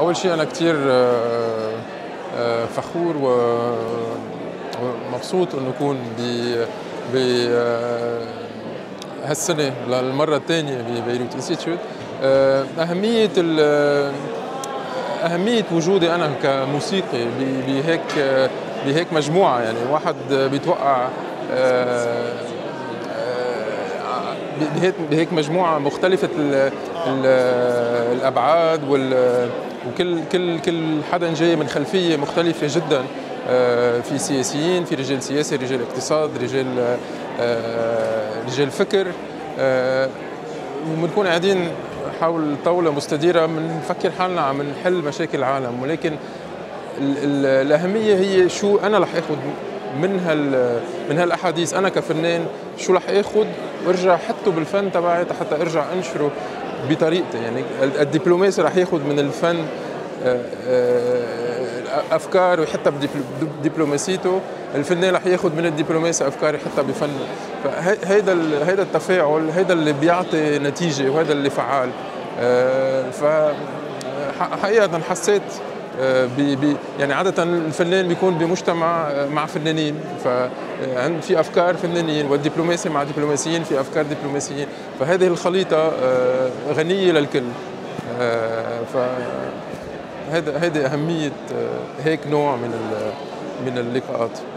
أول شيء أنا كتير فخور ومبسوط إنه أكون هالسنة للمرة الثانية ببيروت انستيتيوت. أهمية وجودي أنا كموسيقي بهيك مجموعة، يعني واحد بيتوقع بهيك مجموعة مختلفة الأبعاد، وكل حدا جاي من خلفية مختلفة جدا. في سياسيين، في رجال سياسي، رجال اقتصاد، رجال فكر، وبنكون قاعدين حول طاولة مستديرة بنفكر حالنا عم نحل مشاكل العالم. ولكن الأهمية هي شو أنا رح آخذ من هالأحاديث. أنا كفنان شو رح آخذ وارجع حطه بالفن تبعي حتى ارجع انشره بطريقتي. يعني الدبلوماسي رح ياخذ من الفن افكار ويحطها بدبلوماسيته، الفنان رح ياخذ من الدبلوماسي افكار يحطها بفنه. فهيدا التفاعل هيدا اللي بيعطي نتيجه وهذا اللي فعال. فحقيقه حسيت يعني عادة الفنان بيكون بمجتمع مع فنانين، في أفكار فنانين، والدبلوماسي مع دبلوماسيين في أفكار دبلوماسيين، فهذه الخليطة غنية للكل. فهذا أهمية هيك نوع من اللقاءات.